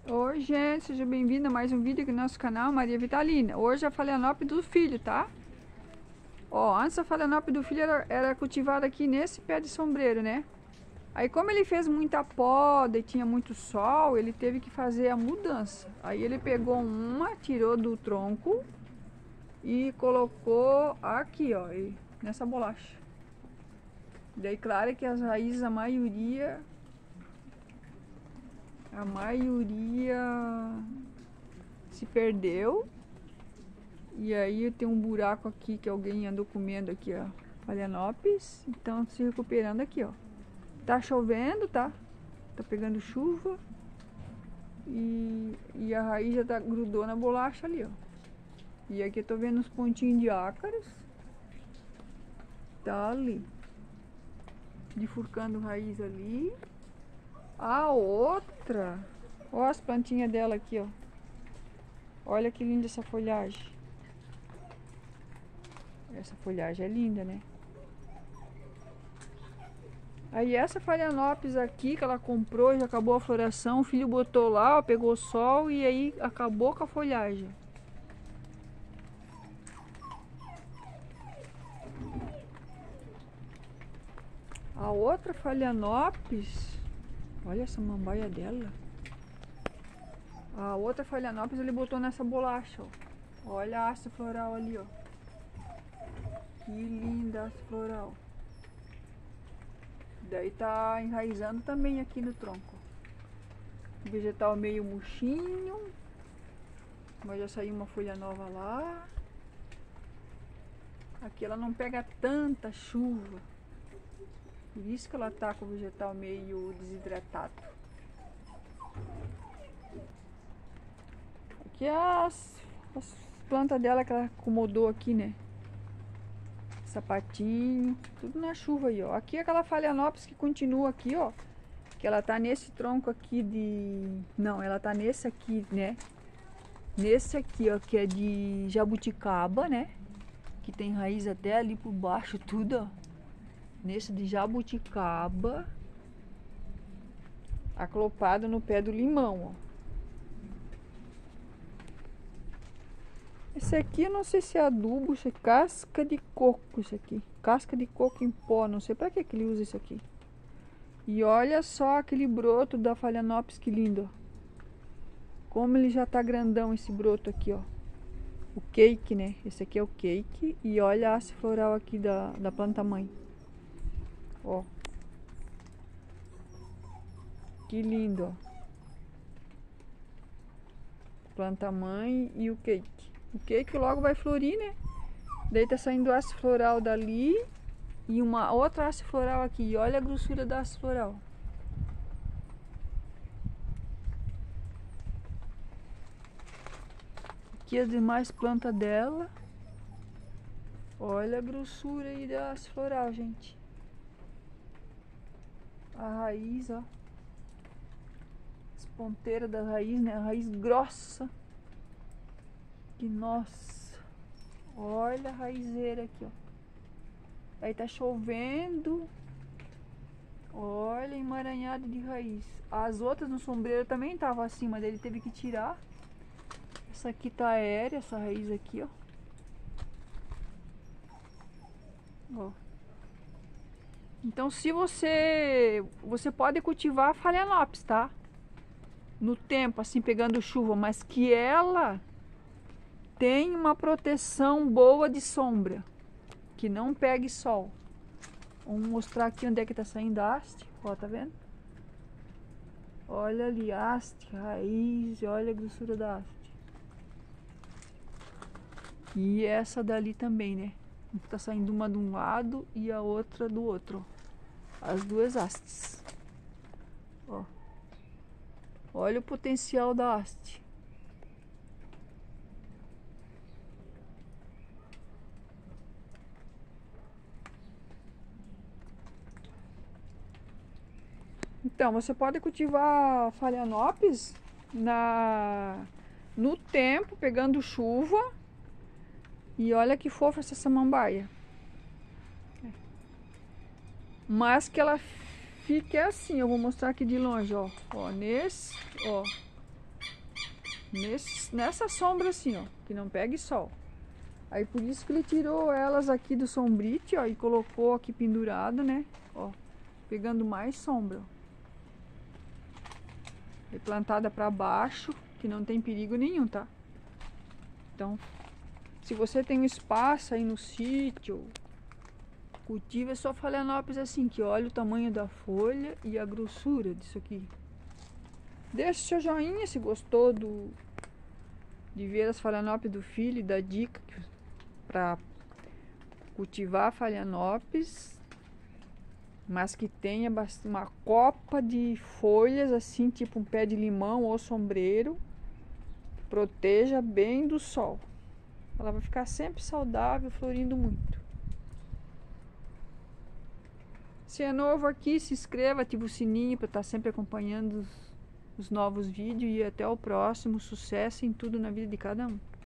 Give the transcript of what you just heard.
Oi gente, seja bem-vindo a mais um vídeo aqui no nosso canal Maria Vitalina. Hoje a Phalaenopsis do filho, tá? Ó, antes a Phalaenopsis do filho era cultivada aqui nesse pé de sombreiro, né? Aí como ele fez muita poda e tinha muito sol, ele teve que fazer a mudança. Aí ele pegou uma, tirou do tronco e colocou aqui, ó, nessa bolacha. Daí claro que as raízes, a maioria se perdeu. E aí tem um buraco aqui que alguém andou comendo aqui, ó, Phalaenopsis. Então se recuperando aqui, ó. Tá chovendo, tá? Tá pegando chuva. E a raiz já tá, grudou na bolacha ali, ó. E aqui eu tô vendo uns pontinhos de ácaros. Tá ali. Bifurcando raiz ali. A outra, ó as plantinhas dela aqui, ó. Olha que linda essa folhagem. Essa folhagem é linda, né? Aí essa Phalaenopsis aqui que ela comprou, já acabou a floração, o filho botou lá, ó, pegou sol e aí acabou com a folhagem. A outra Phalaenopsis, olha essa mambaia dela. A outra Phalaenopsis ele botou nessa bolacha, ó. Olha a haste floral ali, ó. Que linda a haste floral. Daí tá enraizando também aqui no tronco. O vegetal meio murchinho, mas já saiu uma folha nova lá. Aqui ela não pega tanta chuva, por isso que ela tá com o vegetal meio desidratado. Aqui as plantas dela que ela acomodou aqui, né? Sapatinho, tudo na chuva aí, ó. Aqui é aquela Phalaenopsis que continua aqui, ó. Que ela tá nesse tronco aqui de... Não, ela tá nesse aqui, né? Nesse aqui, ó, que é de jabuticaba, né? Que tem raiz até ali por baixo, tudo, ó. Nesse de jabuticaba. Aclopado no pé do limão, ó. Esse aqui eu não sei se é adubo, isso é casca de coco, isso aqui. Casca de coco em pó, não sei pra que ele usa isso aqui. E olha só aquele broto da Phalaenopsis, que lindo, ó. Como ele já tá grandão esse broto aqui, ó. O cake, né? Esse aqui é o cake. E olha a haste floral aqui da planta mãe. Ó. Que lindo, ó. Planta mãe e o cake. O cake logo vai florir, né? Daí tá saindo haste floral dali e uma outra haste floral aqui. E olha a grossura da haste floral. Aqui as demais plantas dela. Olha a grossura aí da haste floral, gente. A raiz, ó. As ponteiras da raiz, né? A raiz grossa. Que nossa. Olha a raizeira aqui, ó. Aí tá chovendo. Olha, emaranhado de raiz. As outras no sombreiro também estavam assim, mas ele teve que tirar. Essa aqui tá aérea, essa raiz aqui, ó. Ó. Então se você pode cultivar a Phalaenopsis, tá? No tempo, assim, pegando chuva, mas que ela tem uma proteção boa de sombra, que não pegue sol. Vamos mostrar aqui onde é que tá saindo a haste, ó, tá vendo? Olha ali, haste, raiz, olha a grossura da haste. E essa dali também, né? Tá saindo uma de um lado e a outra do outro, ó. As duas hastes. Ó. Olha o potencial da haste. Então, você pode cultivar Phalaenopsis no tempo, pegando chuva. E olha que fofa essa samambaia. Mas que ela fique assim, eu vou mostrar aqui de longe, ó. Ó, nesse, ó. nessa sombra assim, ó, que não pegue sol. Aí por isso que ele tirou elas aqui do sombrite, ó, e colocou aqui pendurado, né? Ó, pegando mais sombra. É plantada para baixo, que não tem perigo nenhum, tá? Então, se você tem um espaço aí no sítio, cultiva só Phalaenopsis assim, que olha o tamanho da folha e a grossura disso aqui. Deixa seu joinha se gostou de ver as Phalaenopsis do filho e da dica para cultivar Phalaenopsis, mas que tenha uma copa de folhas assim, tipo um pé de limão ou sombreiro. Proteja bem do sol. Ela vai ficar sempre saudável, florindo muito. Se é novo aqui, se inscreva, ativa o sininho para estar sempre acompanhando os novos vídeos e até o próximo. Sucesso em tudo na vida de cada um.